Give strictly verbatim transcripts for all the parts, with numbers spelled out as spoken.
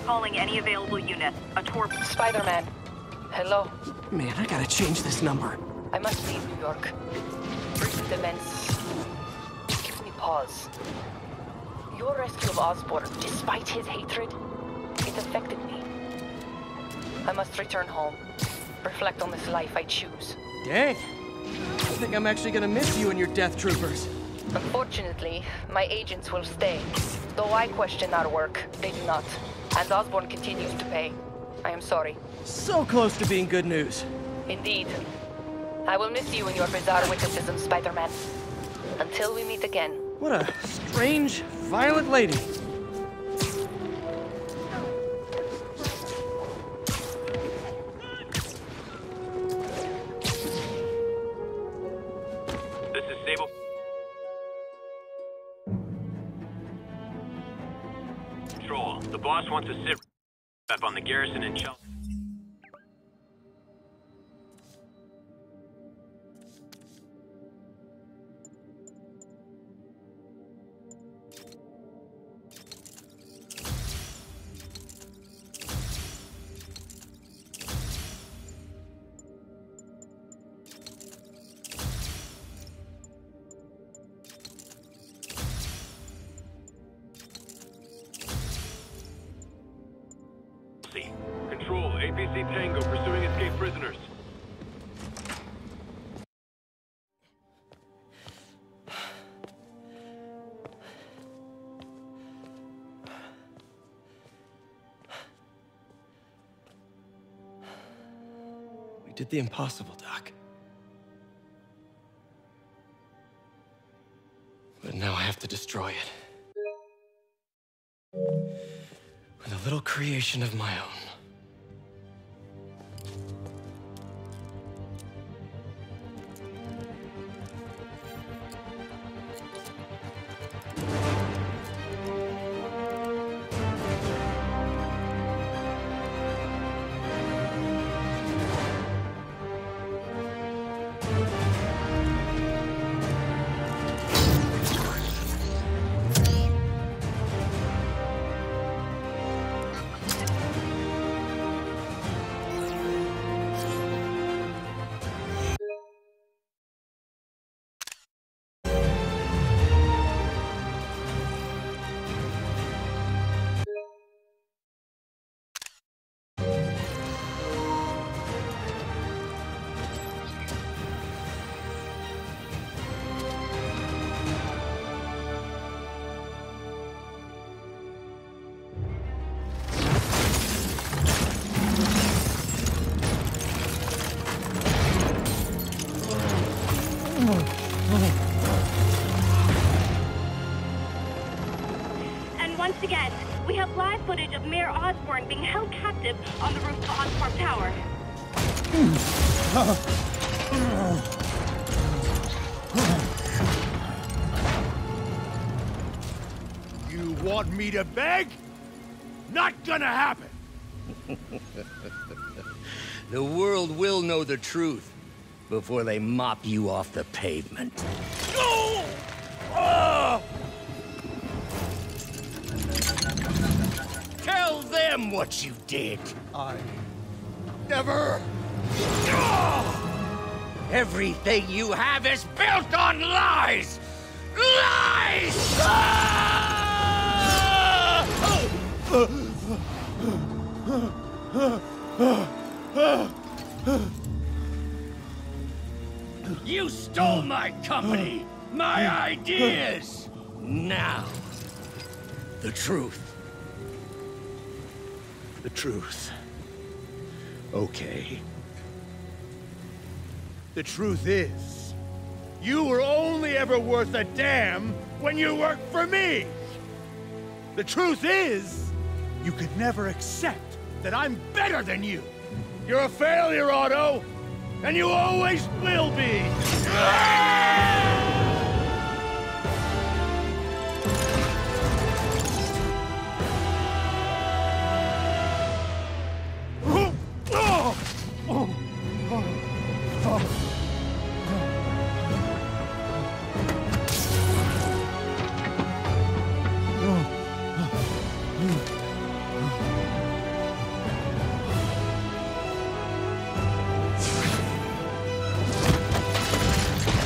Calling any available unit. A tour... Spider-Man. Hello. Man, I gotta change this number. I must leave New York. Recent events give me pause. Your rescue of Osborn, despite his hatred, it affected me. I must return home. Reflect on this life I choose. Dang. I think I'm actually gonna miss you and your death troopers. Unfortunately, my agents will stay. Though I question our work, they do not. And Osborn continues to pay. I am sorry. So close to being good news. Indeed. I will miss you and your bizarre witticism, Spider-Man. Until we meet again. What a strange, violent lady. This is Sable. Control. The boss wants to sit up on the garrison in Chelsea. Control, A P C Tango pursuing escaped prisoners. We did the impossible, Doc. But now I have to destroy it. With a little creation of my own. Once again, we have live footage of Mayor Osborn being held captive on the roof of Oscorp Tower. You want me to beg? Not gonna happen! The world will know the truth before they mop you off the pavement. Go! Oh! Tell them what you did. I never. Oh! Everything you have is built on lies! Lies! You stole my company, my ideas! Now, the truth. The truth. Okay. The truth is, you were only ever worth a damn when you worked for me! The truth is, you could never accept that I'm better than you! You're a failure, Otto! And you always will be!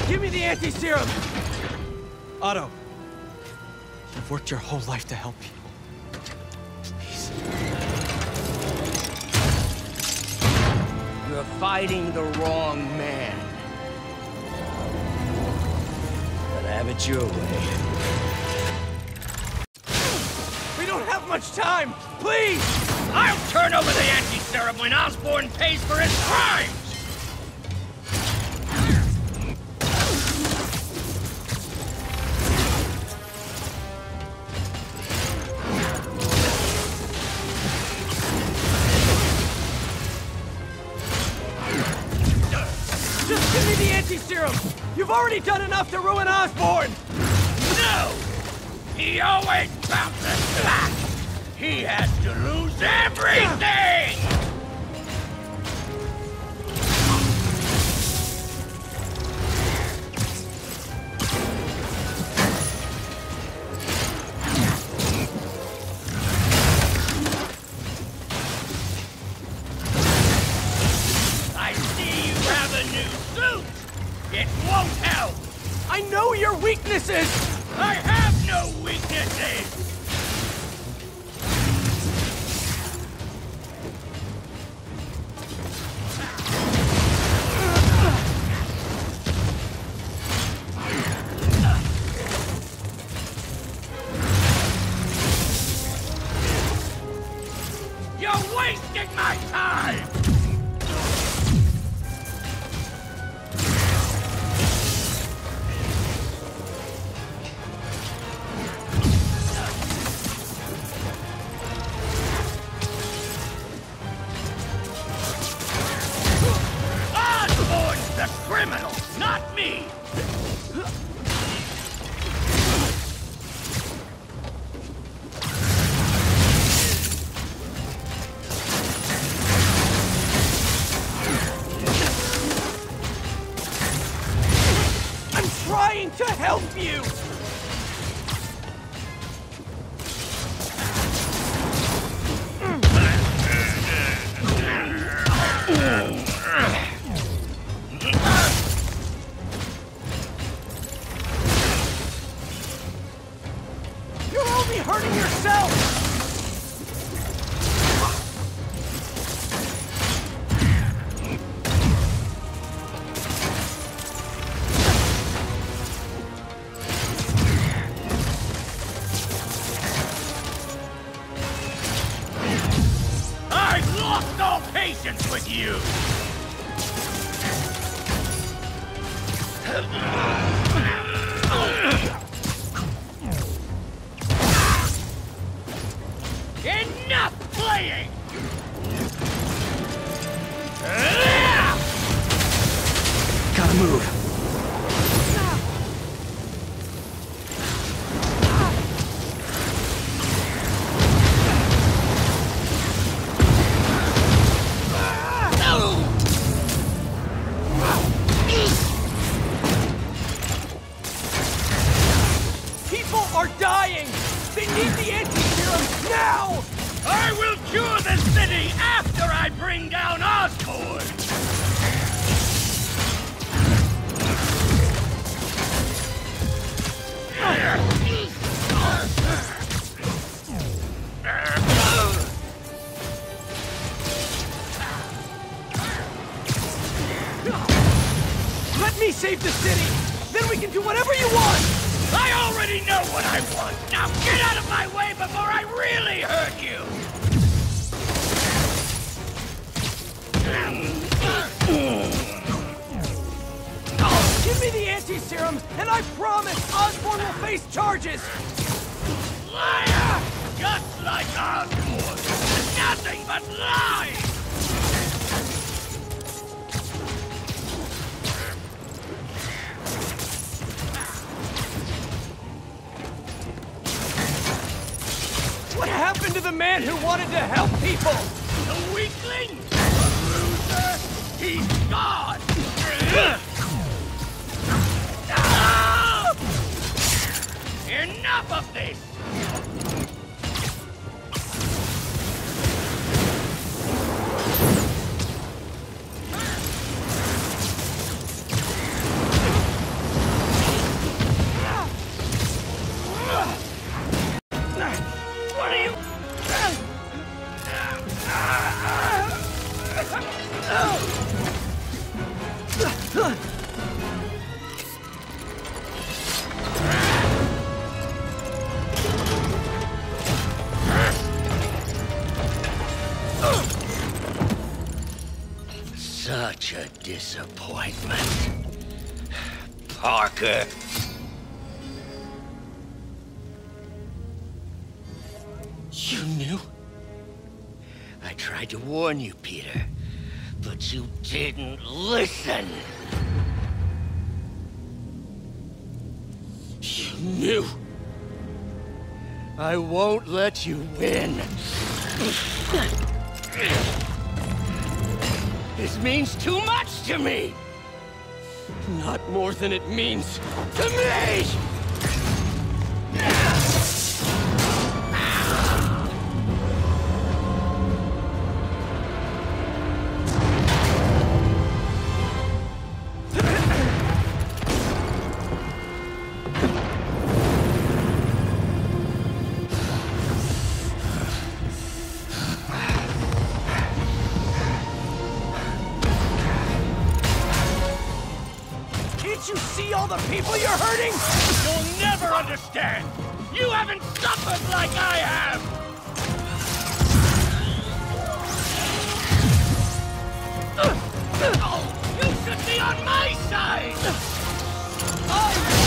Give me the anti-serum! Otto, you've worked your whole life to help people. Please. You're fighting the wrong man. But have it your way. We don't have much time! Please! I'll turn over the anti-serum when Osborn pays for his crimes! Just give me the anti-serum! You've already done enough to ruin Osborn! No! He always bounces back! He has to lose everything! I see you have a new suit! It won't help! I know your weaknesses! I have no weaknesses! You're wasting my time! Osborn's the criminal, not me! I'm trying to help you! You're only hurting yourself! I've lost all patience with you! Enough playing! Gotta move. People are dying! They need the anti-serum now! I will cure the city after I bring down Osborn! Let me save the city! Then we can do whatever you want! I already know what I want! Now get out of my way before I really hurt you! Give me the anti-serum, and I promise Osborn will face charges! Liar! Just like Osborn! Nothing but lies! What happened to the man who wanted to help people? The weakling? The loser? He's gone! Ah! Enough of this! disappointment. Parker. You knew? I tried to warn you, Peter, but you didn't listen. You knew. I won't let you win. This means too much to me! Not more than it means to me! You see all the people you're hurting? You'll never understand! You haven't suffered like I have! You should be on my side! I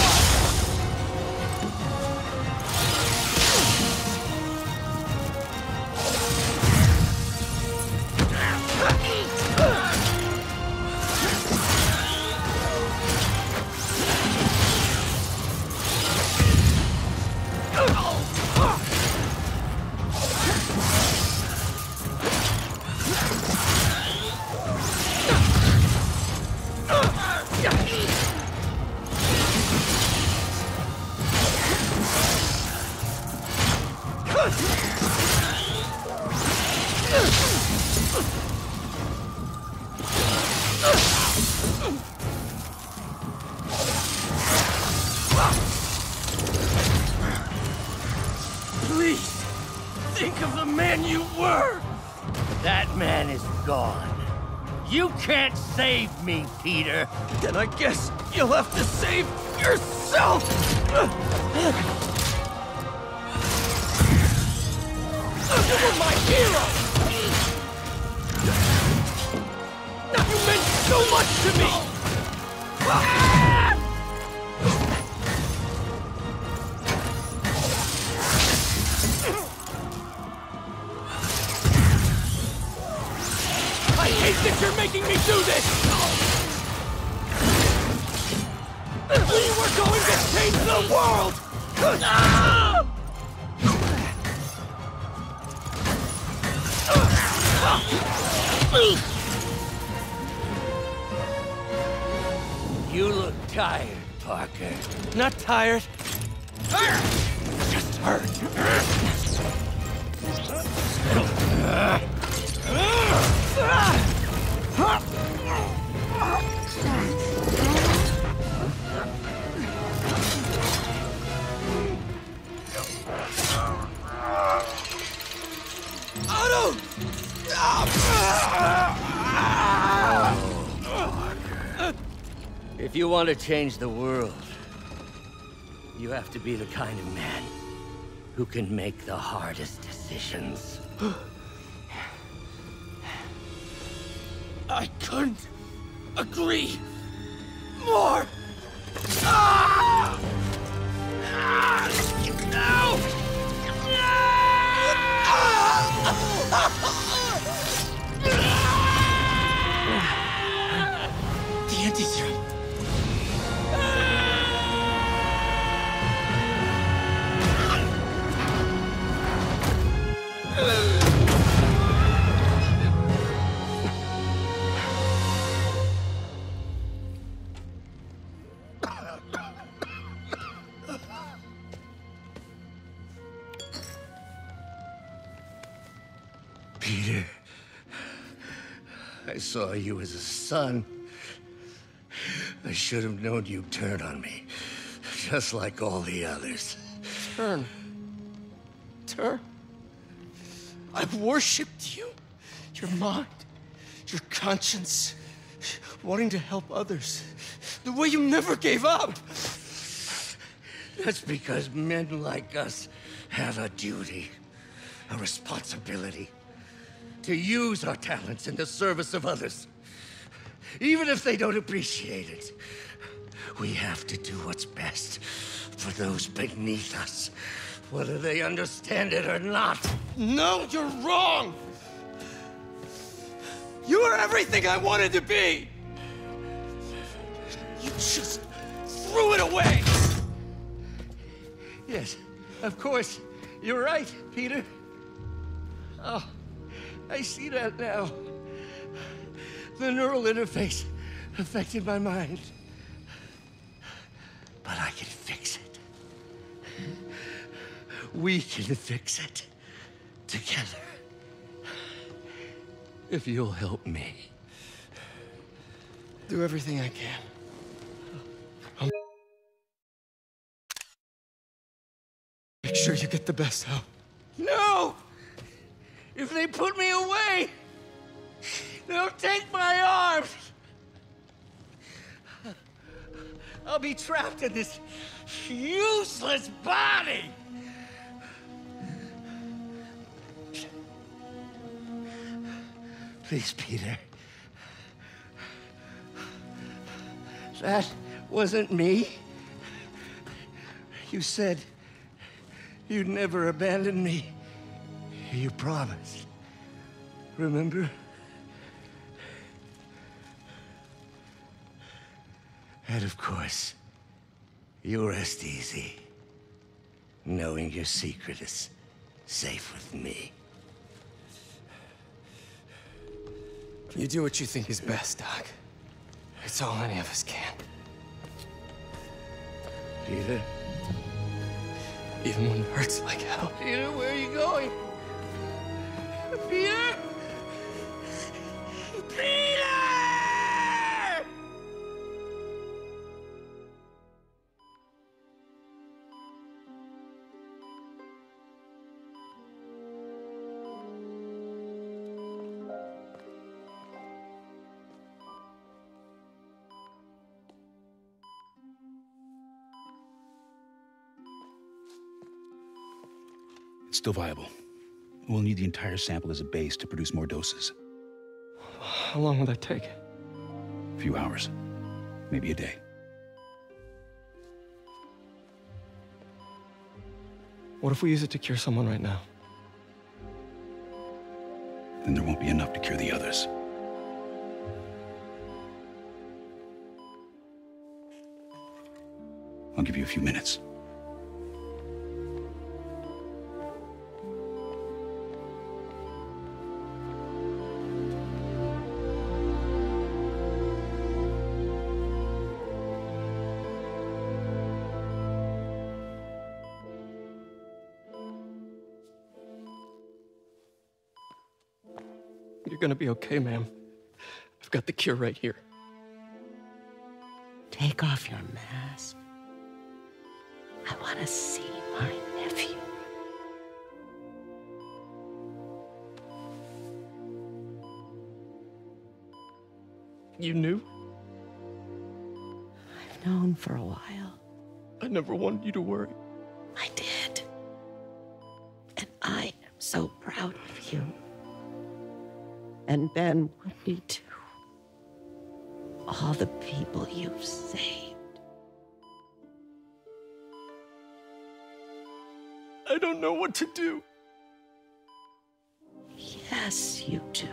Please, think of the man you were! That man is gone. You can't save me, Peter. Then I guess you'll have to save yourself! You were my hero! You meant so much to me! I hate that you're making me do this! We were going to change the world! You look tired, Parker. Not tired. Just hurt. Otto! If you want to change the world, you have to be the kind of man who can make the hardest decisions. I couldn't agree more. Ah! Ah! No! The anti-serum. Peter, I saw you as a son. I should have known you'd turn on me, just like all the others. Turn. Turn. I worshipped you. Your mind, your conscience, wanting to help others. The way you never gave up. That's because men like us have a duty, a responsibility, to use our talents in the service of others. even if they don't appreciate it. We have to do what's best for those beneath us, whether they understand it or not. No, you're wrong! You are everything I wanted to be! You just threw it away! Yes, of course. You're right, Peter. Oh, I see that now. The neural interface affected my mind. But I can fix it. We can fix it. Together. If you'll help me. Do everything I can. I'll make sure you get the best help. No! If they put me away, they'll take my arms. I'll be trapped in this useless body. Please, Peter. That wasn't me. You said you'd never abandon me. You promised. Remember? And of course, you'll rest easy, knowing your secret is safe with me. You do what you think is best, Doc. It's all any of us can. Peter? Even when it hurts like hell. Peter, where are you going? Peter? Peter! It's still viable. We'll need the entire sample as a base to produce more doses. How long will that take? A few hours. Maybe a day. What if we use it to cure someone right now? Then there won't be enough to cure the others. I'll give you a few minutes. You're gonna be okay, ma'am. I've got the cure right here. Take off your mask. I want to see my nephew. You knew? I've known for a while. I never wanted you to worry. I did. And I am so proud of you. And Ben would be too. All the people you've saved. I don't know what to do. Yes, you do.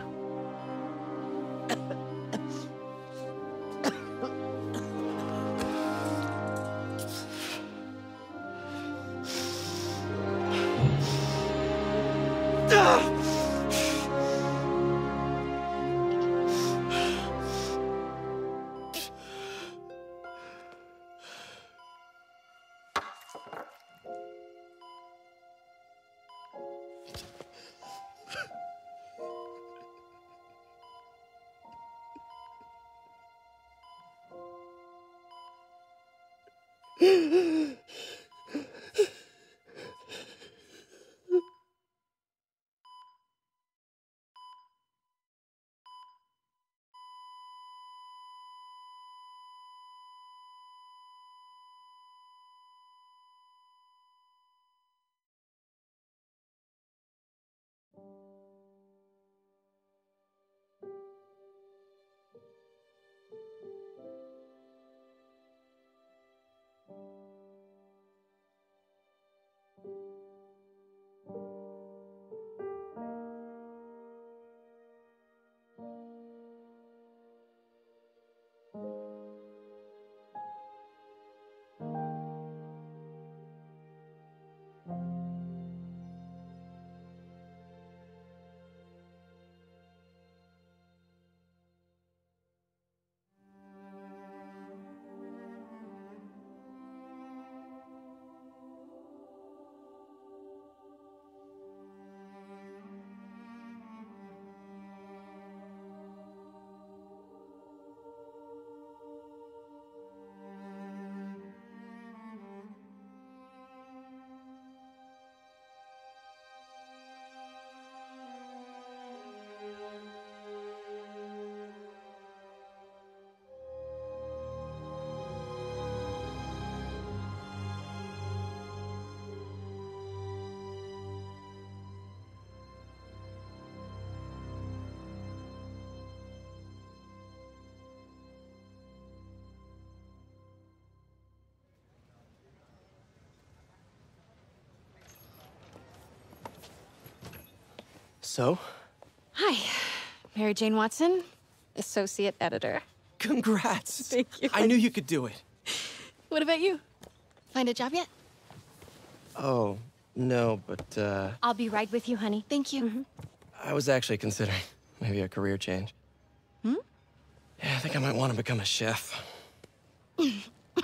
So? Hi, Mary Jane Watson, associate editor. Congrats. Thank you. I knew you could do it. What about you? Find a job yet? Oh, no, but, uh... I'll be right with you, honey. Thank you. Mm-hmm. I was actually considering maybe a career change. Hmm? Yeah, I think I might want to become a chef. I'm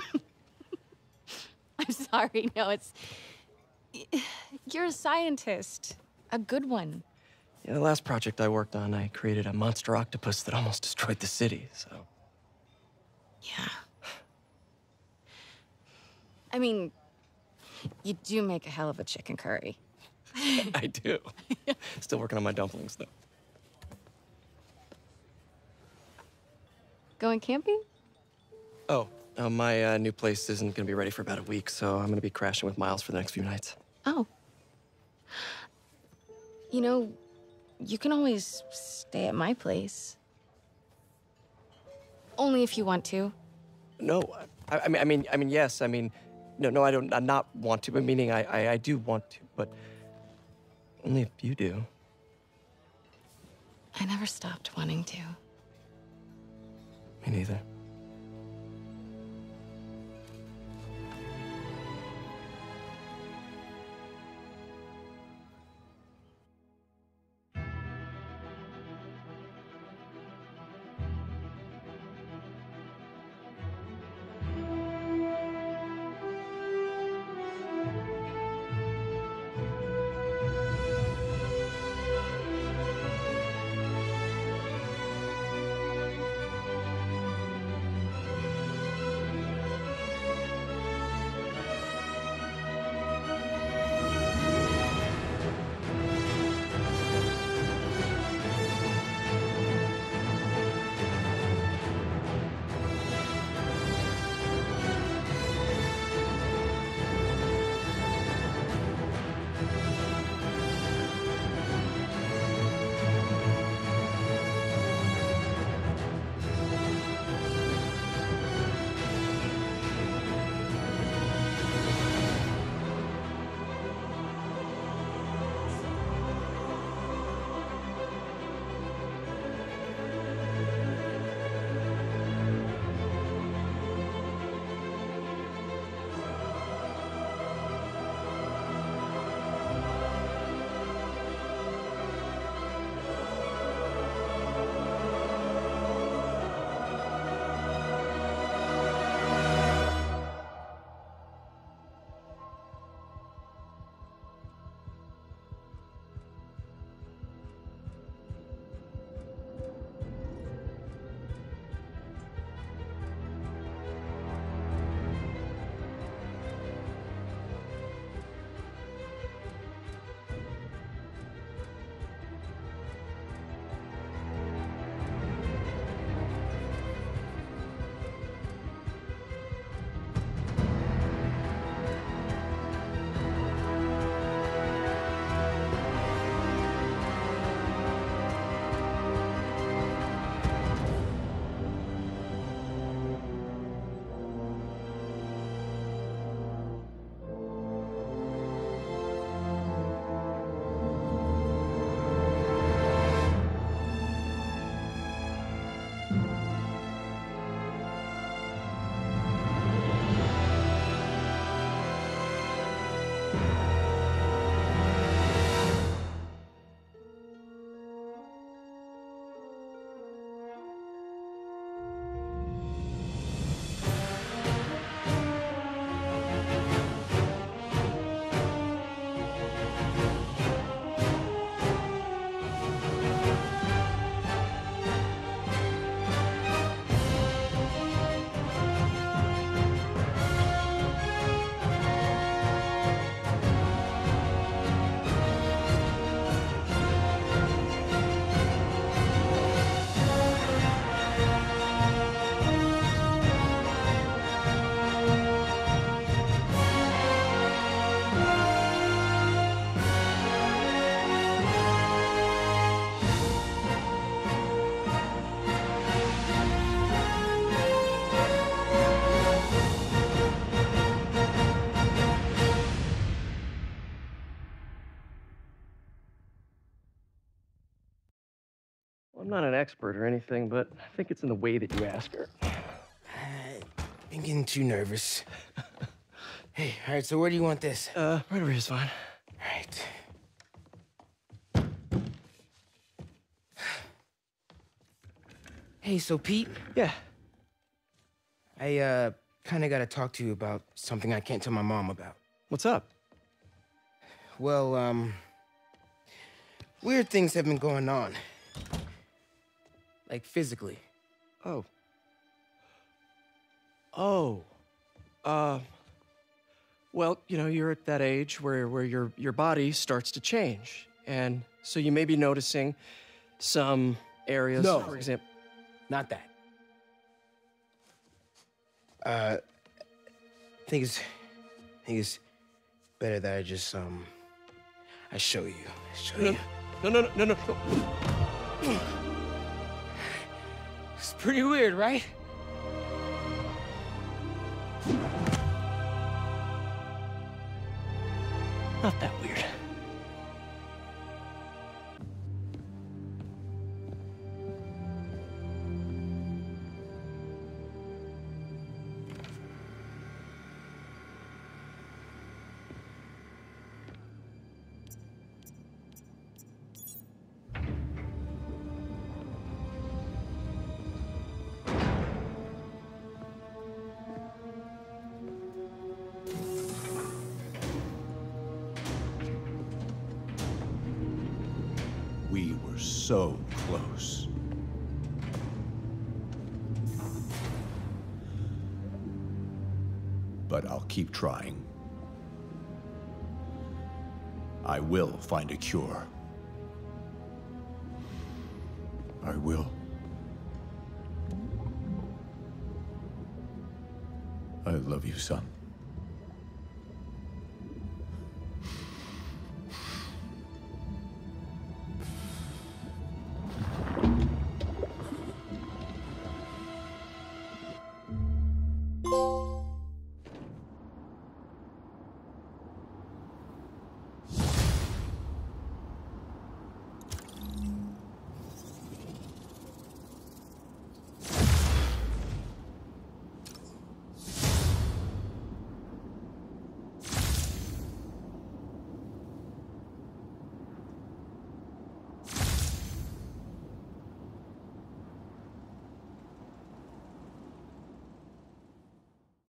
sorry, no, it's... You're a scientist. A good one. Yeah, the last project I worked on, I created a monster octopus that almost destroyed the city, so... Yeah. I mean, you do make a hell of a chicken curry. I do. Still working on my dumplings, though. Going camping? Oh, uh, my uh, new place isn't gonna be ready for about a week, so I'm gonna be crashing with Miles for the next few nights. Oh. You know, you can always stay at my place. Only if you want to. No, I, I mean, I mean, I mean, yes. I mean, no, no, I don't. I not want to. But meaning, I, I, I do want to, but only if you do. I never stopped wanting to. Me neither. not an expert or anything, but I think it's in the way that you ask her. I've been getting too nervous. Hey, all right, so where do you want this? Uh, right over here is fine. All right. Hey, so Pete? Yeah. I, uh, kinda gotta talk to you about something I can't tell my mom about. What's up? Well, um... weird things have been going on. Like, physically. Oh. Oh. Uh... Well, you know, you're at that age where, where your, your body starts to change. And so you may be noticing some areas, No. for example... Not that. Uh, I think it's, I think it's better that I just, um, I show you. I show No, you. no, no, no, no, no. It's pretty weird, right? Not that weird. We were so close. But I'll keep trying. I will find a cure. I will. I love you, son.